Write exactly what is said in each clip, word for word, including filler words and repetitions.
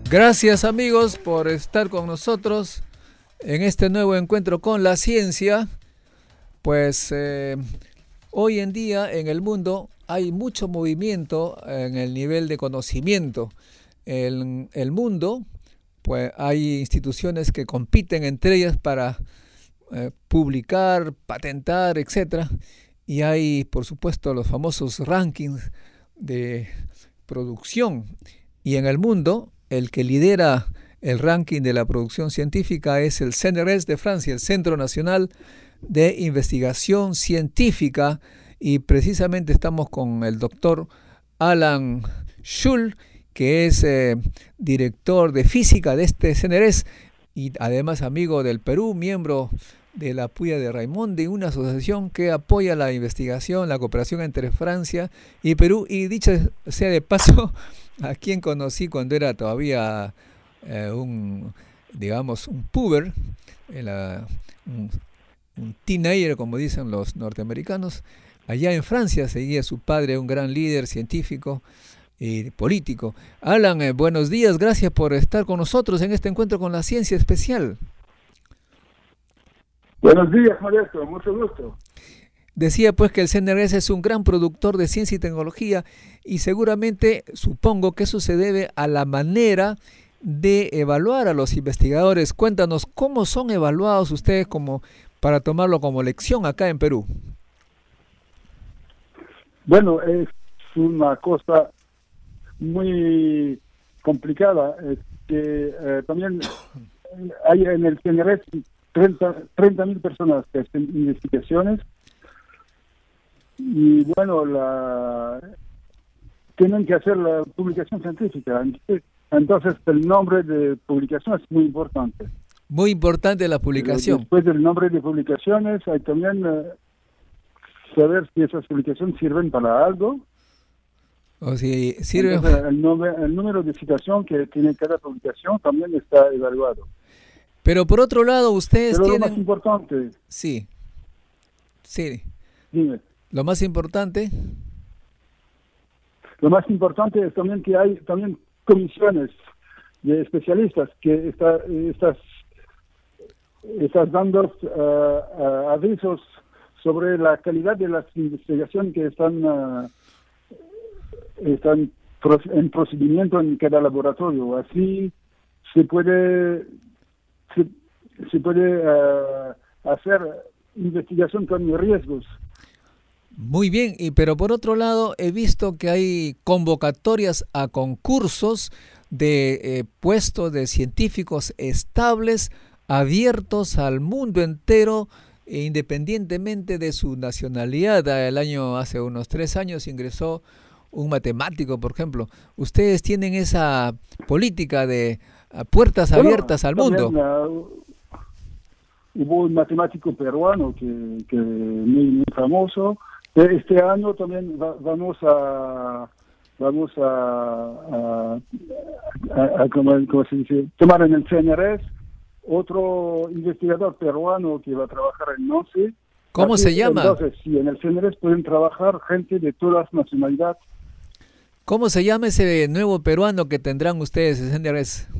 Gracias amigos por estar con nosotros en este nuevo encuentro con la ciencia. Pues eh, hoy en día en el mundo hay mucho movimiento en el nivel de conocimiento. En el mundo pues hay instituciones que compiten entre ellas para eh, publicar, patentar, etcétera. Y hay por supuesto los famosos rankings de producción. Y en el mundo el que lidera el ranking de la producción científica es el C N R S de Francia, el Centro Nacional de Investigación Científica, y precisamente estamos con el doctor Alan Schul, que es eh, director de física de este C N R S y además amigo del Perú, miembro de la Puya de Raimondi, una asociación que apoya la investigación, la cooperación entre Francia y Perú. Y dicho sea de paso, a quien conocí cuando era todavía eh, un, digamos, un puber, la, un, un teenager, como dicen los norteamericanos. Allá en Francia seguía su padre, un gran líder científico y político. Alan, eh, buenos días, gracias por estar con nosotros en este encuentro con la ciencia especial. Buenos días, Modesto, mucho gusto. Decía pues que el C N R S es un gran productor de ciencia y tecnología, y seguramente supongo que eso se debe a la manera de evaluar a los investigadores. Cuéntanos, ¿cómo son evaluados ustedes como para tomarlo como lección acá en Perú? Bueno, es una cosa muy complicada, es que eh, también hay en el C N R S treinta mil personas que hacen investigaciones, y bueno, la tienen que hacer la publicación científica. Entonces el nombre de publicación es muy importante. Muy importante la publicación. Después del nombre de publicaciones hay también eh, saber si esas publicaciones sirven para algo. O si sirve... Entonces, el, nombre, el número de citación que tiene cada publicación también está evaluado. Pero por otro lado, ustedes Pero tienen... lo más importante... Sí, sí. Dime. Lo más importante... Lo más importante es también que hay también comisiones de especialistas que está, estás, estás dando uh, uh, avisos sobre la calidad de las investigaciones que están, uh, están en procedimiento en cada laboratorio. Así se puede... Se, se puede uh, hacer investigación con riesgos. Muy bien, y pero por otro lado he visto que hay convocatorias a concursos de eh, puestos de científicos estables, abiertos al mundo entero, e independientemente de su nacionalidad. El año, hace unos tres años ingresó un matemático, por ejemplo. ¿Ustedes tienen esa política de a puertas bueno, abiertas al mundo? Uh, hubo un matemático peruano que, que muy, muy famoso. Este año también va, vamos a vamos a, a, a, a como, como se dice, tomar en el C N R S otro investigador peruano que va a trabajar en O C E. ¿Cómo Así, se llama? Entonces, sí, en el C N R S pueden trabajar gente de todas las nacionalidades. ¿Cómo se llama ese nuevo peruano que tendrán ustedes en C N R S?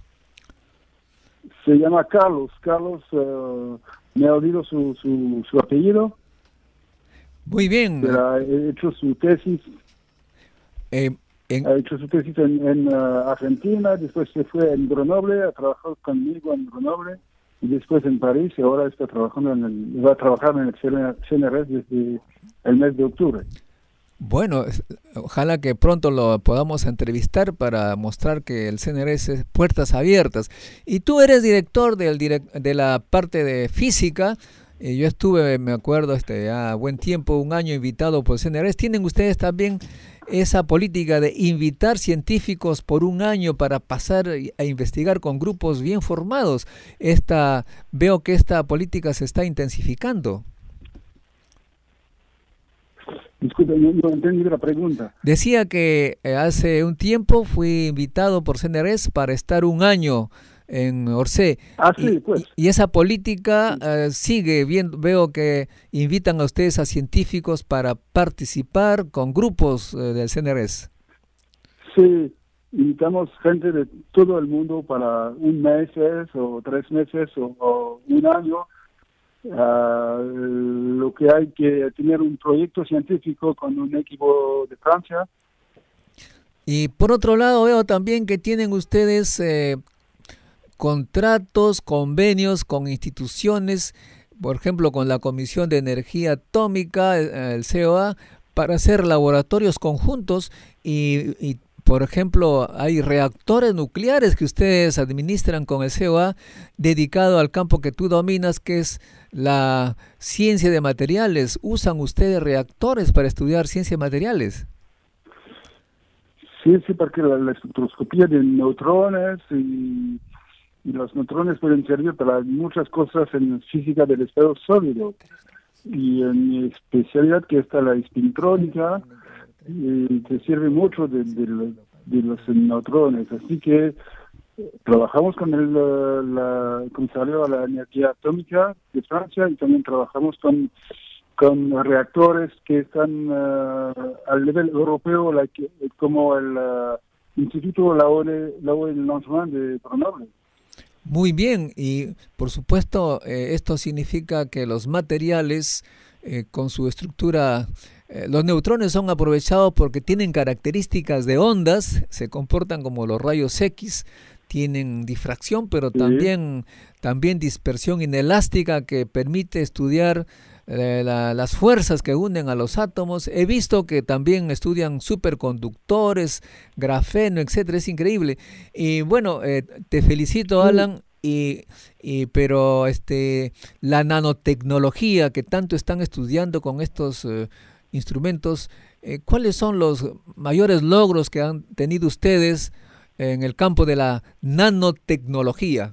Se llama Carlos. Carlos, uh, me ha olvidado su, su, su apellido. Muy bien. Pero ha hecho su tesis. Eh, en... Ha hecho su tesis en, en uh, Argentina, después se fue en Grenoble, ha trabajado conmigo en Grenoble, y después en París, y ahora está trabajando en el, va a trabajar en el C N R S desde el mes de octubre. Bueno, ojalá que pronto lo podamos entrevistar para mostrar que el C N R S es puertas abiertas. Y tú eres director del direct, de la parte de física. Eh, yo estuve, me acuerdo, este, a buen tiempo, un año invitado por el C N R S. ¿Tienen ustedes también esa política de invitar científicos por un año para pasar a investigar con grupos bien formados? Esta, veo que esta política se está intensificando. Disculpe, no, no entendí la pregunta. Decía que eh, hace un tiempo fui invitado por C N R S para estar un año en Orsay. Ah, sí, y, pues. Y, y esa política eh, sigue, bien, veo que invitan a ustedes a científicos para participar con grupos eh, del C N R S. Sí, invitamos gente de todo el mundo para un mes o tres meses o, o un año. Uh, lo que hay que tener un proyecto científico con un equipo de Francia. Y por otro lado veo también que tienen ustedes eh, contratos, convenios con instituciones, por ejemplo con la Comisión de Energía Atómica, el C O A, para hacer laboratorios conjuntos y, y por ejemplo, hay reactores nucleares que ustedes administran con el C O A dedicado al campo que tú dominas, que es la ciencia de materiales. ¿Usan ustedes reactores para estudiar ciencia de materiales? Sí, sí, porque la, la espectroscopía de neutrones y, y los neutrones pueden servir para muchas cosas en física del estado sólido. Y en mi especialidad, que está la espintrónica, y que sirve mucho de, de, los, de los neutrones. Así que trabajamos con el la, Comisario a la Energía Atómica de Francia y también trabajamos con, con reactores que están uh, al nivel europeo, like, como el uh, Instituto Laue-Lancement de Grenoble. Muy bien, y por supuesto eh, esto significa que los materiales eh, con su estructura, eh, los neutrones son aprovechados porque tienen características de ondas, se comportan como los rayos X, tienen difracción, pero sí. también, también dispersión inelástica que permite estudiar eh, la, las fuerzas que unen a los átomos. He visto que también estudian superconductores, grafeno, etcétera. Es increíble. Y bueno, eh, te felicito, Alan. Y, y pero este la nanotecnología que tanto están estudiando con estos eh, instrumentos, eh, ¿cuáles son los mayores logros que han tenido ustedes en el campo de la nanotecnología?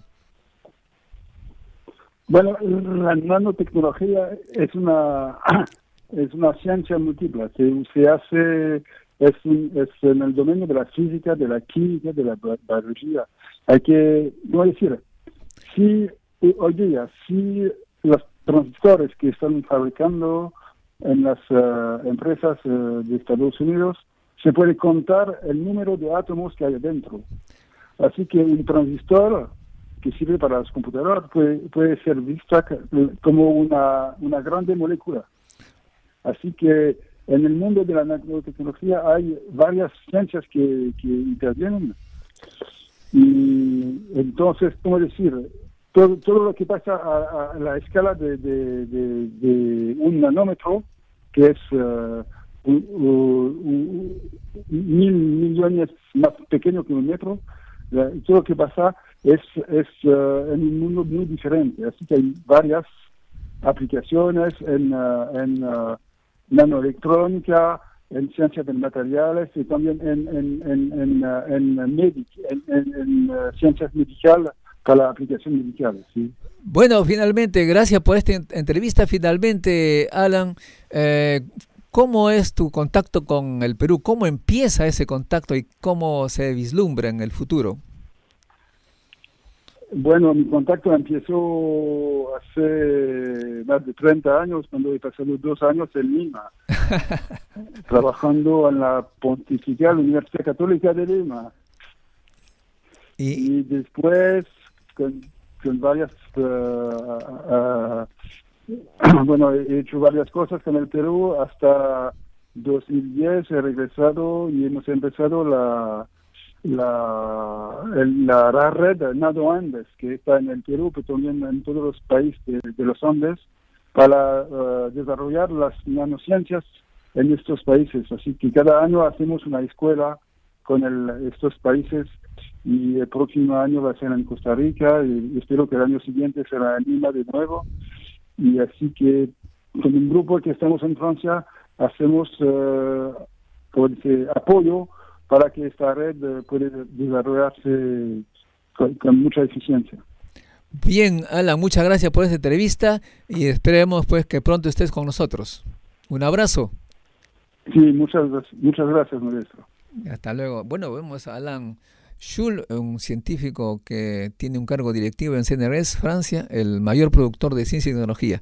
Bueno, la nanotecnología es una es una ciencia múltiple. Se, se hace es, un, es en el dominio de la física, de la química, de la biología. Hay que, no decir, si hoy día, si los transistores que están fabricando en las uh, empresas uh, de Estados Unidos, se puede contar el número de átomos que hay adentro. Así que un transistor que sirve para las computadoras puede, puede ser vista como una, una grande molécula. Así que en el mundo de la nanotecnología hay varias ciencias que, que intervienen. Y entonces, ¿cómo decir? Todo, todo lo que pasa a, a la escala de, de, de, de un nanómetro, que es uh, un, un, un, mil millones más pequeño que un metro, uh, todo lo que pasa es, es uh, en un mundo muy diferente. Así que hay varias aplicaciones en, uh, en uh, nanoelectrónica, en ciencia de materiales y también en, en, en, en, uh, en, medic, en, en, en uh, ciencias medicales para la aplicación medical. ¿Sí? Bueno, finalmente, gracias por esta entrevista. Finalmente, Alan, eh, ¿cómo es tu contacto con el Perú? ¿Cómo empieza ese contacto y cómo se vislumbra en el futuro? Bueno, mi contacto empezó hace más de treinta años, cuando he pasado dos años en Lima, trabajando en la Pontifical Universidad Católica de Lima. Y, y después, con, con varias, uh, uh, bueno, he hecho varias cosas con el Perú. Hasta dos mil diez he regresado y hemos empezado la la, la, la red Nado Andes, que está en el Perú, pero también en todos los países de, de los Andes, para uh, desarrollar las nanociencias en estos países. Así que cada año hacemos una escuela con el, estos países, y el próximo año va a ser en Costa Rica, y espero que el año siguiente será en Lima de nuevo. Y así que con un grupo que estamos en Francia hacemos uh, como dice, apoyo para que esta red uh, pueda desarrollarse con, con mucha eficiencia. Bien, Alan, muchas gracias por esta entrevista y esperemos pues que pronto estés con nosotros. Un abrazo. Sí, muchas, muchas gracias, maestro. Hasta luego. Bueno, vemos a Alan Schul, un científico que tiene un cargo directivo en C N R S, Francia, el mayor productor de ciencia y tecnología.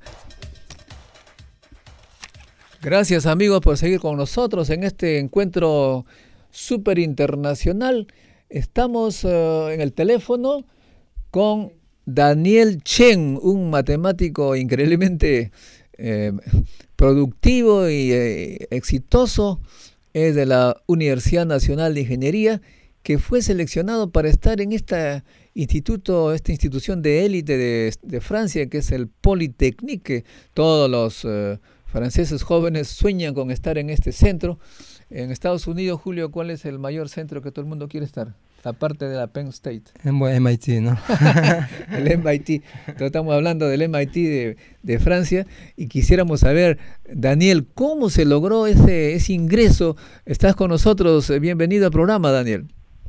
Gracias, amigos, por seguir con nosotros en este encuentro súper internacional. Estamos uh, en el teléfono con Daniel Chen, un matemático increíblemente eh, productivo y eh, exitoso, es de la Universidad Nacional de Ingeniería, que fue seleccionado para estar en este instituto, esta institución de élite de, de Francia, que es el Polytechnique. Todos los eh, franceses jóvenes sueñan con estar en este centro. En Estados Unidos, Julio, ¿cuál es el mayor centro que todo el mundo quiere estar? Aparte de la Penn State. M I T, ¿no? El M I T. Entonces, estamos hablando del M I T de, de Francia y quisiéramos saber, Daniel, ¿cómo se logró ese, ese ingreso? Estás con nosotros. Bienvenido al programa, Daniel.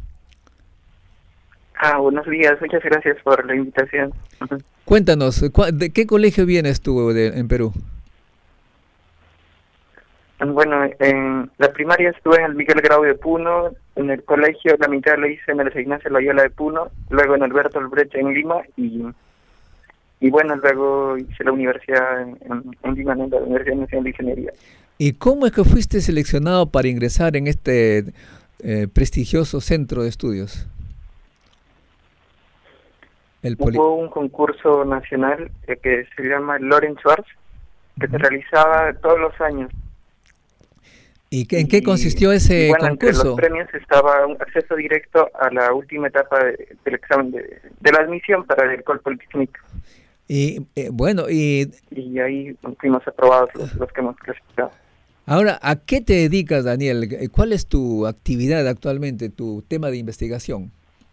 Ah, buenos días. Muchas gracias por la invitación. Uh-huh. Cuéntanos, ¿de qué colegio vienes tú de, en Perú? Bueno, en la primaria estuve en el Miguel Grau de Puno, en el colegio la mitad lo hice en el Ignacio Loyola de Puno, luego en el Bertolt Brecht en Lima y y bueno, luego hice la universidad en, en, en Lima, en la Universidad Nacional de Ingeniería. ¿Y cómo es que fuiste seleccionado para ingresar en este eh, prestigioso centro de estudios? El poli- Hubo un concurso nacional eh, que se llama Lorenz Schwartz, que uh-huh. se realizaba todos los años. ¿Y en qué consistió ese y bueno, concurso? Entre los premios estaba un acceso directo a la última etapa de, del examen de, de la admisión para el École Polytechnique. Y eh, bueno, y... Y ahí fuimos aprobados los, los que hemos clasificado. Ahora, ¿a qué te dedicas, Daniel? ¿Cuál es tu actividad actualmente, tu tema de investigación?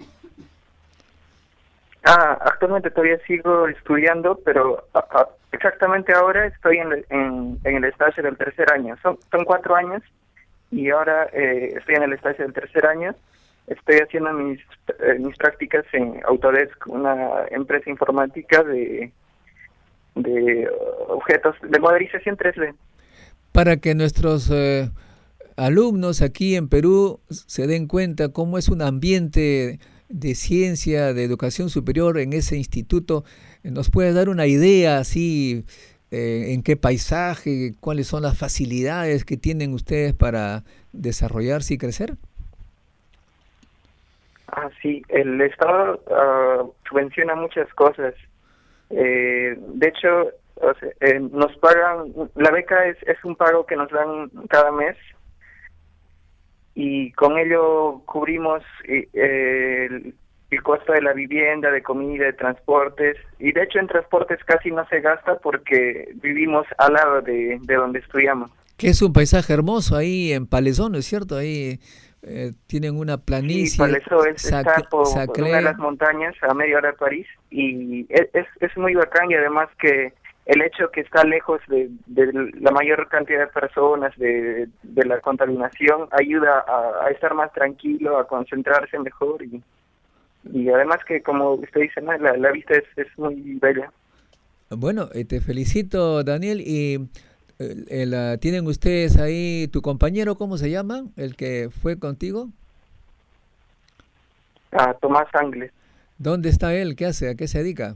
Ah, actualmente todavía sigo estudiando, pero a, a, exactamente ahora estoy en, en, en el estage del tercer año. Son, son cuatro años y ahora eh, estoy en el estage del tercer año. Estoy haciendo mis eh, mis prácticas en Autodesk, una empresa informática de, de objetos de modelización tres D. Para que nuestros eh, alumnos aquí en Perú se den cuenta cómo es un ambiente de ciencia, de educación superior en ese instituto, ¿nos puede dar una idea así eh, en qué paisaje, cuáles son las facilidades que tienen ustedes para desarrollarse y crecer? Ah, sí, el Estado uh, subvenciona muchas cosas. Eh, de hecho, o sea, eh, nos pagan, la beca es, es un pago que nos dan cada mes y con ello cubrimos eh, el, el costo de la vivienda, de comida, de transportes, y de hecho en transportes casi no se gasta porque vivimos al lado de, de donde estudiamos. Que es un paisaje hermoso ahí en Palaiseau, ¿no es cierto? Ahí eh, tienen una planicie. Sí, Palaiseau es, está por, por una de las montañas a media hora de París y es, es, es muy bacán, y además que el hecho que está lejos de, de la mayor cantidad de personas, de, de la contaminación, ayuda a, a estar más tranquilo, a concentrarse mejor y, y además que, como usted dice, ¿no? la, la vista es, es muy bella. Bueno, eh, te felicito, Daniel. Y eh, el, ¿tienen ustedes ahí tu compañero, cómo se llama, el que fue contigo? Ah, Tomás Angles. ¿Dónde está él? ¿Qué hace? ¿A qué se dedica?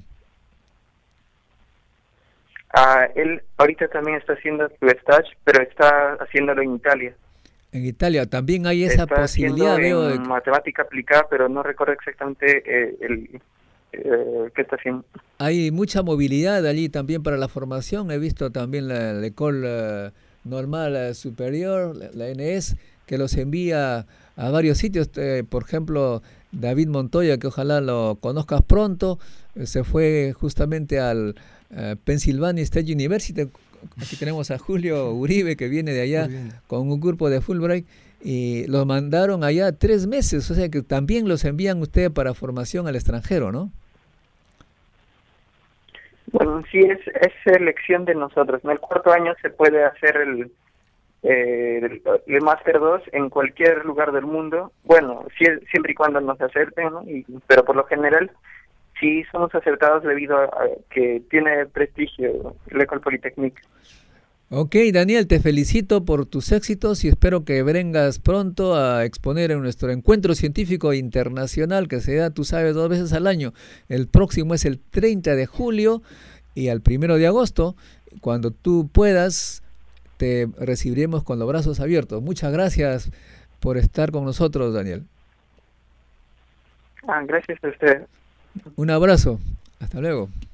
Ah, él ahorita también está haciendo su stage, pero está haciéndolo en Italia. En Italia también hay esa está posibilidad, veo, en de matemática aplicada, pero no recuerdo exactamente eh, el eh, qué está haciendo. Hay mucha movilidad allí también para la formación. He visto también la, la École Normal Superior, la, la N E S, que los envía a varios sitios. Eh, por ejemplo, David Montoya, que ojalá lo conozcas pronto, eh, se fue justamente al Uh, Pennsylvania State University. Aquí tenemos a Julio Uribe, que viene de allá con un grupo de Fulbright, y los mandaron allá tres meses, o sea que también los envían ustedes para formación al extranjero, ¿no? Bueno, sí, es, es elección de nosotros. En el cuarto año se puede hacer el, eh, el, el Máster dos en cualquier lugar del mundo, bueno, si, siempre y cuando nos acepten, ¿no? Y, pero por lo general sí somos aceptados debido a, a que tiene prestigio el École Polytechnique. Ok, Daniel, te felicito por tus éxitos y espero que vengas pronto a exponer en nuestro encuentro científico internacional que se da, tú sabes, dos veces al año. El próximo es el treinta de julio y al primero de agosto. Cuando tú puedas, te recibiremos con los brazos abiertos. Muchas gracias por estar con nosotros, Daniel. Ah, gracias a usted. Un abrazo. Hasta luego.